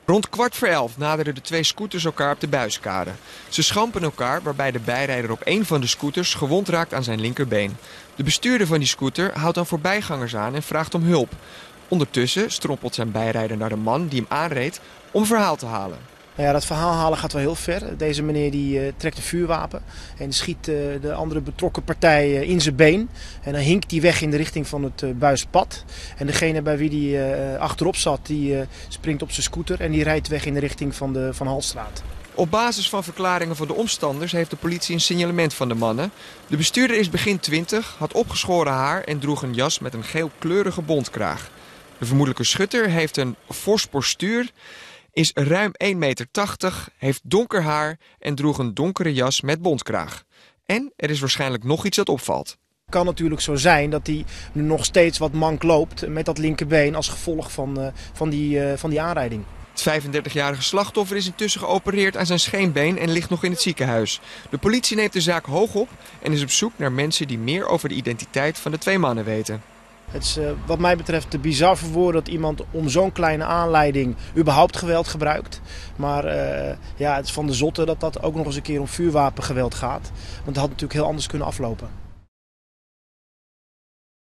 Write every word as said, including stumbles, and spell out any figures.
Rond kwart voor elf naderden de twee scooters elkaar op de Buiskade. Ze schampen elkaar, waarbij de bijrijder op één van de scooters gewond raakt aan zijn linkerbeen. De bestuurder van die scooter houdt dan voorbijgangers aan en vraagt om hulp. Ondertussen strompelt zijn bijrijder naar de man die hem aanreed om een verhaal te halen. Nou ja, dat verhaal halen gaat wel heel ver. Deze meneer die uh, trekt een vuurwapen en schiet uh, de andere betrokken partij uh, in zijn been. En dan hinkt hij weg in de richting van het uh, Buispad. En degene bij wie die uh, achterop zat, die uh, springt op zijn scooter en die rijdt weg in de richting van de Van Halstraat. Op basis van verklaringen van de omstanders heeft de politie een signalement van de mannen. De bestuurder is begin twintig, had opgeschoren haar en droeg een jas met een geelkleurige bontkraag. De vermoedelijke schutter heeft een fors postuur, is ruim één meter tachtig, heeft donker haar en droeg een donkere jas met bontkraag. En er is waarschijnlijk nog iets dat opvalt. Het kan natuurlijk zo zijn dat hij nu nog steeds wat mank loopt met dat linkerbeen als gevolg van, uh, van, die, uh, van die aanrijding. Het vijfendertigjarige slachtoffer is intussen geopereerd aan zijn scheenbeen en ligt nog in het ziekenhuis. De politie neemt de zaak hoog op en is op zoek naar mensen die meer over de identiteit van de twee mannen weten. Het is uh, wat mij betreft te bizar voor woorden dat iemand om zo'n kleine aanleiding überhaupt geweld gebruikt. Maar uh, ja, het is van de zotte dat dat ook nog eens een keer om vuurwapengeweld gaat. Want dat had natuurlijk heel anders kunnen aflopen.